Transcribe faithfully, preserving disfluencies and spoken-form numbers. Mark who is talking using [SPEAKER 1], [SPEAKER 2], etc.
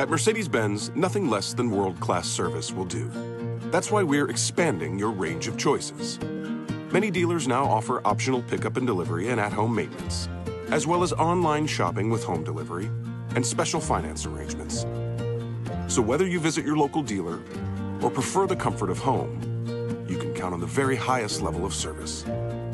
[SPEAKER 1] At Mercedes-Benz, nothing less than world-class service will do. That's why we're expanding your range of choices. Many dealers now offer optional pickup and delivery and at-home maintenance, as well as online shopping with home delivery and special finance arrangements. So whether you visit your local dealer or prefer the comfort of home, you can count on the very highest level of service.